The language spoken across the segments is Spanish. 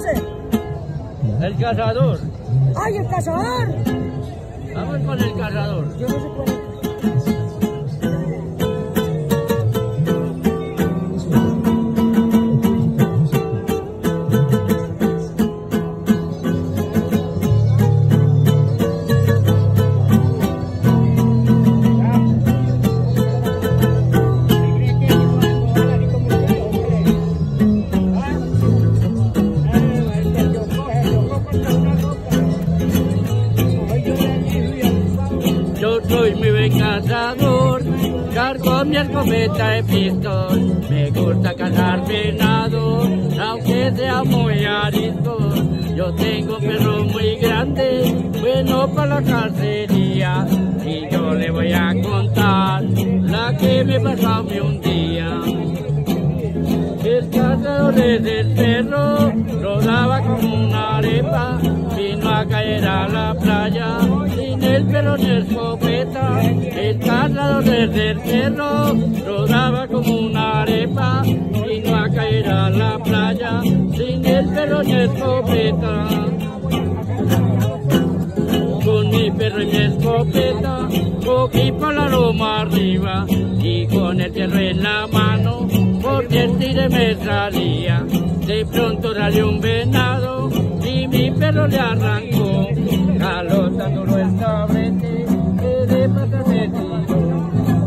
hace? El cazador. ¡Ay, el cazador! Vamos con el cazador. Yo no sé cuál es. Yo soy muy buen cazador, cargo mi escopeta de pistón. Me gusta cazar venado, aunque sea muy arisco. Yo tengo un perro muy grande, bueno para la cacería. Y yo le voy a contar la que me pasó a mí un día. El cazador del perro rodaba como una arepa, vino a caer a la playa sin el perro ni escopeta. El cazador del perro rodaba como una arepa, vino a caer a la playa sin el perro ni escopeta. Con mi perro y mi escopeta cogí por la loma arriba y con el perro en la mano porque el tire me salía. De pronto salió un venado y mi perro le arrancó, jalotándolo el tablete que de patas me tiró.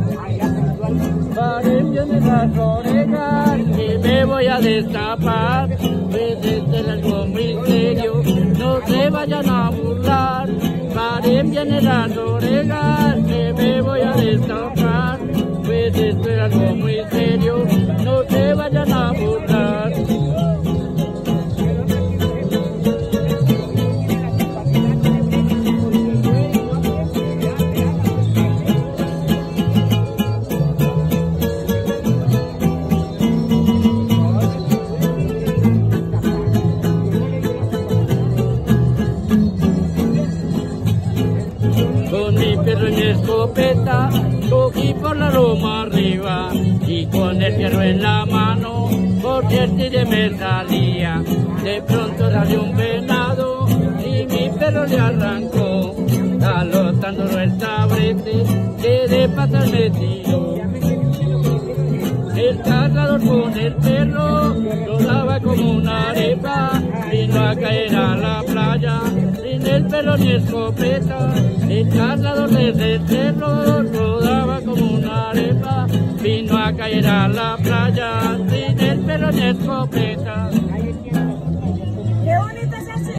Paren bien las orejas que me voy a destapar, pues este es algo muy serio, no se vayan a burlar. Paren bien las orejas que me voy a destapar, pues esto es algo muy serio, no se vayan a burlar. Con mi perro y mi escopeta cogí por la loma arriba y con el perro en la mano porque el tire me salía. De pronto salió un venado y mi perro le arrancó, jalotándolo el tablete que de patas me tiró. El cazador con el perro rodaba como una arepa, vino a caer a la playa sin el perro ni escopeta. El cazador desde el perro rodaba como una arepa, vino a caer a la playa sin el perro ni escopeta.